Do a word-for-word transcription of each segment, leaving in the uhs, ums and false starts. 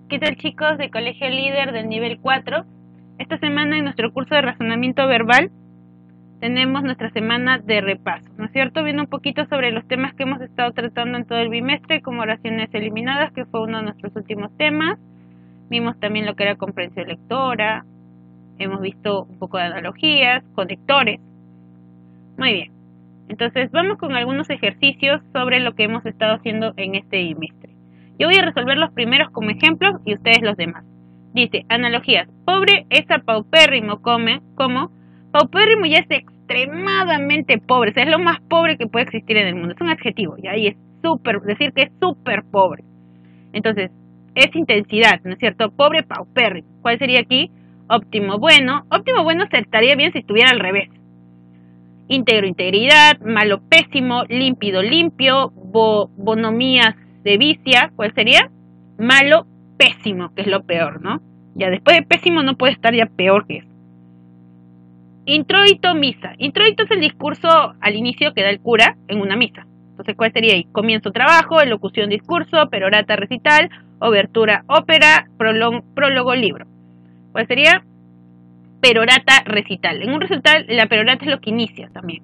¿Qué tal, chicos de Colegio Líder del nivel cuatro? Esta semana en nuestro curso de razonamiento verbal tenemos nuestra semana de repaso, ¿no es cierto? Viendo un poquito sobre los temas que hemos estado tratando en todo el bimestre, como oraciones eliminadas, que fue uno de nuestros últimos temas. Vimos también lo que era comprensión lectora, hemos visto un poco de analogías, conectores. Muy bien, entonces vamos con algunos ejercicios sobre lo que hemos estado haciendo en este bimestre. Yo voy a resolver los primeros como ejemplos y ustedes los demás. Dice, analogías. Pobre es a paupérrimo, come, como. Paupérrimo ya es extremadamente pobre, o sea, es lo más pobre que puede existir en el mundo. Es un adjetivo, y ahí es súper, decir que es súper pobre. Entonces, es intensidad, ¿no es cierto? Pobre, paupérrimo. ¿Cuál sería aquí? Óptimo, bueno. Óptimo, bueno se estaría bien si estuviera al revés. Íntegro, integridad. Malo, pésimo. Límpido, limpio. Bo, bonomías de vicia. ¿Cuál sería? Malo, pésimo, que es lo peor, ¿no? Ya después de pésimo no puede estar ya peor que eso. Introito, misa. Introito es el discurso al inicio que da el cura en una misa. Entonces, ¿cuál sería ahí? Comienzo, trabajo, elocución, discurso, perorata, recital, obertura, ópera, prólogo, prólogo, libro. ¿Cuál sería? Perorata, recital. En un recital, la perorata es lo que inicia también.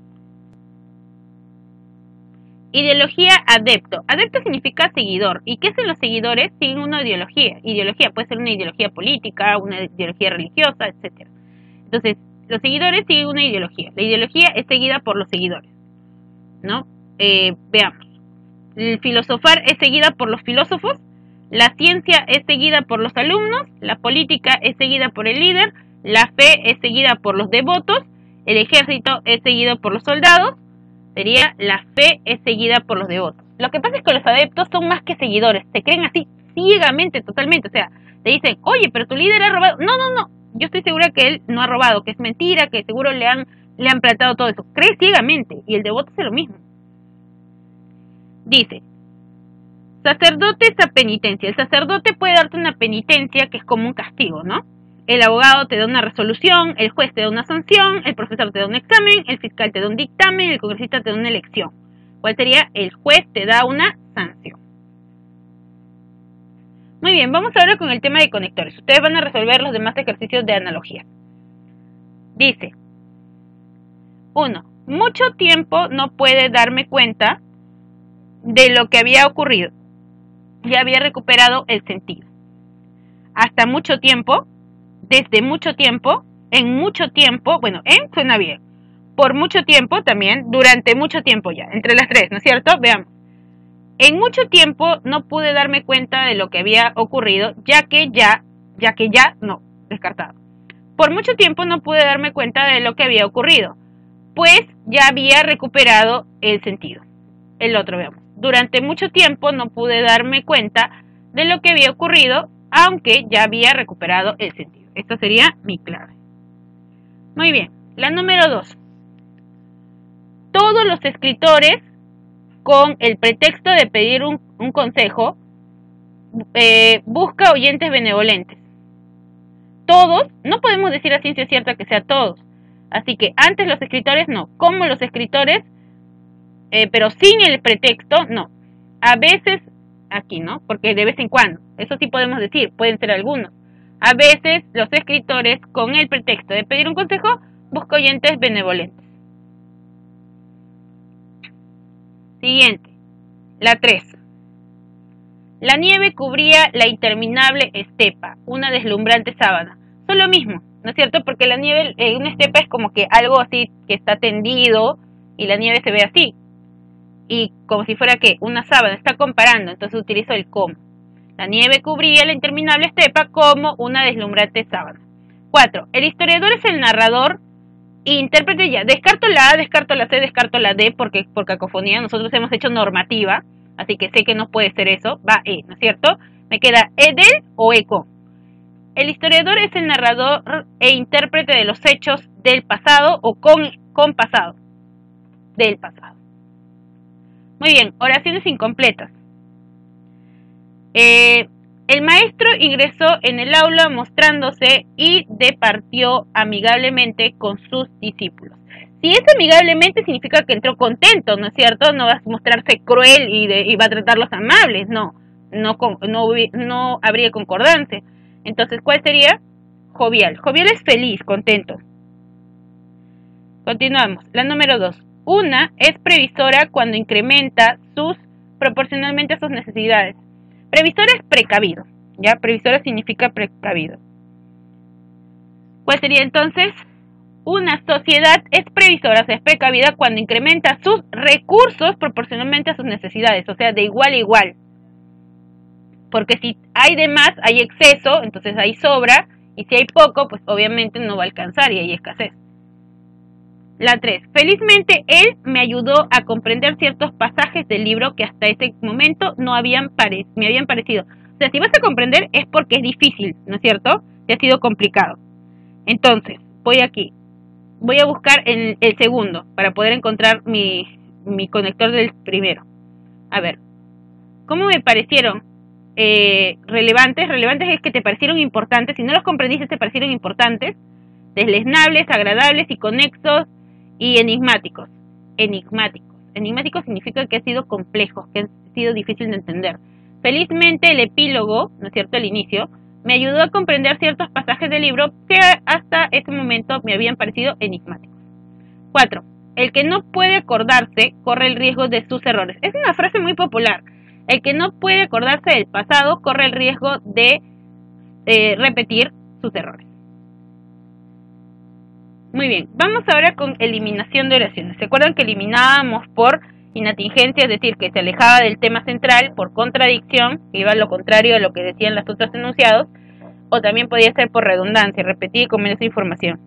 Ideología, adepto. Adepto significa seguidor. ¿Y qué son los seguidores? Siguen una ideología. Ideología puede ser una ideología política, una ideología religiosa, etcétera. Entonces, los seguidores siguen una ideología. La ideología es seguida por los seguidores, ¿no? Eh, veamos. El filosofar es seguida por los filósofos. La ciencia es seguida por los alumnos. La política es seguida por el líder. La fe es seguida por los devotos. El ejército es seguido por los soldados. Sería la fe es seguida por los devotos. Lo que pasa es que los adeptos son más que seguidores. Se creen así ciegamente, totalmente. O sea, te dicen, oye, pero tu líder ha robado. No, no, no. Yo estoy segura que él no ha robado, que es mentira, que seguro le han, le han plantado todo eso. Cree ciegamente. Y el devoto hace lo mismo. Dice, sacerdote es a penitencia. El sacerdote puede darte una penitencia que es como un castigo, ¿no? El abogado te da una resolución, el juez te da una sanción, el profesor te da un examen, el fiscal te da un dictamen, el congresista te da una elección. ¿Cuál sería? El juez te da una sanción. Muy bien, vamos ahora con el tema de conectores. Ustedes van a resolver los demás ejercicios de analogía. Dice, uno. Mucho tiempo no puede darme cuenta de lo que había ocurrido. Ya había recuperado el sentido. Hasta mucho tiempo, desde mucho tiempo, en mucho tiempo, bueno, en suena bien. Por mucho tiempo también, durante mucho tiempo ya, entre las tres, ¿no es cierto? Veamos. En mucho tiempo no pude darme cuenta de lo que había ocurrido, ya que ya, ya que ya, no, descartado. Por mucho tiempo no pude darme cuenta de lo que había ocurrido, pues ya había recuperado el sentido. El otro, veamos. Durante mucho tiempo no pude darme cuenta de lo que había ocurrido, aunque ya había recuperado el sentido. Esta sería mi clave. Muy bien, la número dos. Todos los escritores, con el pretexto de pedir un, un consejo, eh, busca oyentes benevolentes. Todos, no podemos decir a ciencia cierta que sea todos. Así que antes los escritores no, como los escritores, eh, pero sin el pretexto no. A veces, aquí no, porque de vez en cuando, eso sí podemos decir, pueden ser algunos. A veces los escritores, con el pretexto de pedir un consejo, buscan oyentes benevolentes. Siguiente, la tres. La nieve cubría la interminable estepa, una deslumbrante sábana. Son lo mismo, ¿no es cierto? Porque la nieve en eh, una estepa es como que algo así que está tendido y la nieve se ve así. Y como si fuera que una sábana, está comparando, entonces utilizo el como. La nieve cubría la interminable estepa como una deslumbrante sábana. cuatro. El historiador es el narrador e intérprete ya. Descarto la A, descarto la C, descarto la D porque por cacofonía nosotros hemos hecho normativa, así que sé que no puede ser eso. Va E, ¿no es cierto? Me queda E del o E con. El historiador es el narrador e intérprete de los hechos del pasado o con, con pasado. Del pasado. Muy bien, oraciones incompletas. Eh, el maestro ingresó en el aula mostrándose y departió amigablemente con sus discípulos. Si es amigablemente significa que entró contento, ¿no es cierto? No va a mostrarse cruel y, de, y va a tratarlos amables, no. no, con, no, no habría concordancia. Entonces, ¿cuál sería? Jovial. Jovial es feliz, contento. Continuamos. La número dos. Una es previsora cuando incrementa sus proporcionalmente a sus necesidades. Previsora es precavido. ¿Ya? Previsora significa precavido. ¿Cuál sería entonces? Una sociedad es previsora, o sea, es precavida cuando incrementa sus recursos proporcionalmente a sus necesidades, o sea, de igual a igual. Porque si hay de más, hay exceso, entonces hay sobra, y si hay poco, pues obviamente no va a alcanzar y hay escasez. La tres. Felizmente él me ayudó a comprender ciertos pasajes del libro que hasta ese momento no habían pare- me habían parecido. O sea, si vas a comprender es porque es difícil, ¿no es cierto? Que ha sido complicado. Entonces, voy aquí. Voy a buscar el, el segundo para poder encontrar mi, mi conector del primero. A ver, ¿cómo me parecieron eh, relevantes? Relevantes es que te parecieron importantes. Si no los comprendiste, te parecieron importantes. Desleznables, agradables y conexos y enigmáticos. Enigmáticos. Enigmáticos significa que ha sido complejo, que ha sido difícil de entender. Felizmente el epílogo, ¿no es cierto?, el inicio, me ayudó a comprender ciertos pasajes del libro que hasta ese momento me habían parecido enigmáticos. cuatro. El que no puede acordarse corre el riesgo de sus errores. Es una frase muy popular. El que no puede acordarse del pasado corre el riesgo de eh, repetir sus errores. Muy bien, vamos ahora con eliminación de oraciones. ¿Se acuerdan que eliminábamos por inatingencia, es decir, que se alejaba del tema central, por contradicción, que iba a lo contrario a lo que decían los otros enunciados, o también podía ser por redundancia, repetir con menos información?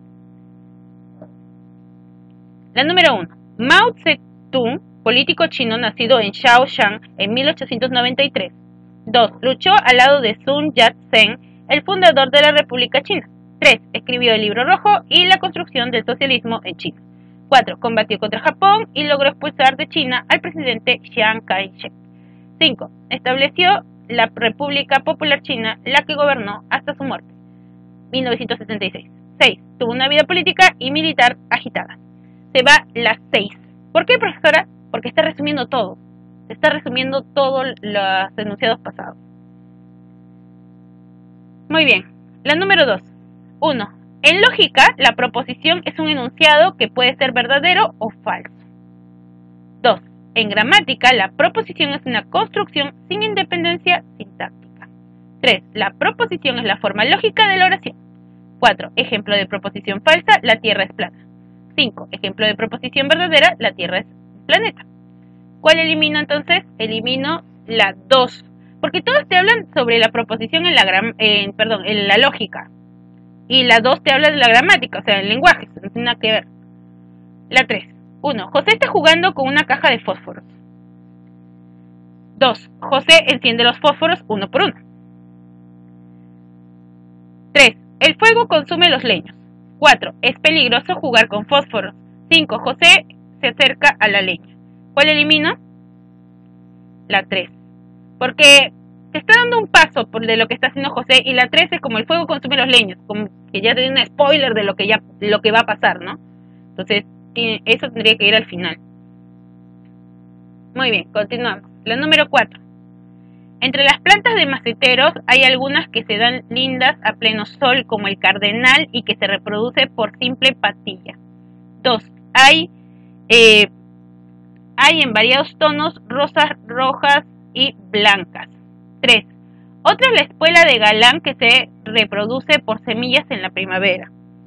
La número uno. Mao Zedong, político chino nacido en Shaoxing en mil ochocientos noventa y tres. dos. Luchó al lado de Sun Yat-sen, el fundador de la República China. tres. Escribió el Libro Rojo y la construcción del socialismo en China. cuatro. Combatió contra Japón y logró expulsar de China al presidente Chiang Kai-shek. cinco. Estableció la República Popular China, la que gobernó hasta su muerte, mil novecientos setenta y seis. seis. Tuvo una vida política y militar agitada. Se va las seis. ¿Por qué, profesora? Porque está resumiendo todo. Se está resumiendo todos los enunciados pasados. Muy bien. La número dos. uno. En lógica, la proposición es un enunciado que puede ser verdadero o falso. dos. En gramática, la proposición es una construcción sin independencia sintáctica. tres. La proposición es la forma lógica de la oración. cuatro. Ejemplo de proposición falsa, la Tierra es plana. cinco. Ejemplo de proposición verdadera, la Tierra es planeta. ¿Cuál elimino entonces? Elimino la dos. Porque todos te hablan sobre la proposición en la, gram en, perdón, en la lógica. Y la dos te habla de la gramática, o sea, el lenguaje, no tiene nada que ver. La tres. uno. José está jugando con una caja de fósforos. dos. José enciende los fósforos uno por uno. tres. El fuego consume los leños. cuatro. Es peligroso jugar con fósforos. cinco. José se acerca a la leña. ¿Cuál elimino? La tres. Porque te está dando un paso por de lo que está haciendo José, y la tres es como el fuego consume los leños, como que ya te dio un spoiler de lo que ya lo que va a pasar, ¿no? Entonces, tiene, eso tendría que ir al final. Muy bien, continuamos. La número cuatro. Entre las plantas de maceteros hay algunas que se dan lindas a pleno sol, como el cardenal, y que se reproduce por simple patilla. dos. Hay, eh, hay en variados tonos rosas, rojas y blancas. tres. Otra es la espuela de galán, que se reproduce por semillas en la primavera.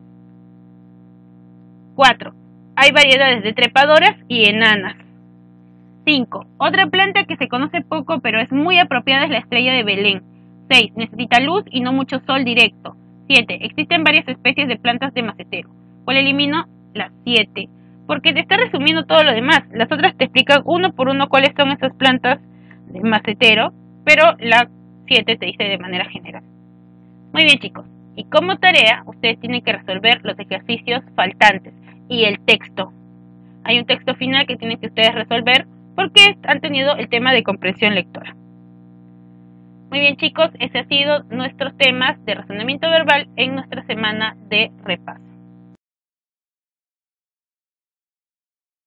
cuatro. Hay variedades de trepadoras y enanas. cinco. Otra planta que se conoce poco pero es muy apropiada es la estrella de Belén. seis. Necesita luz y no mucho sol directo. siete. Existen varias especies de plantas de macetero. ¿Cuál elimino? La siete. Porque te está resumiendo todo lo demás. Las otras te explican uno por uno cuáles son esas plantas de macetero, pero la siete te dice de manera general. Muy bien, chicos. Y como tarea, ustedes tienen que resolver los ejercicios faltantes y el texto. Hay un texto final que tienen que ustedes resolver porque han tenido el tema de comprensión lectora. Muy bien, chicos, ese ha sido nuestros temas de razonamiento verbal en nuestra semana de repaso.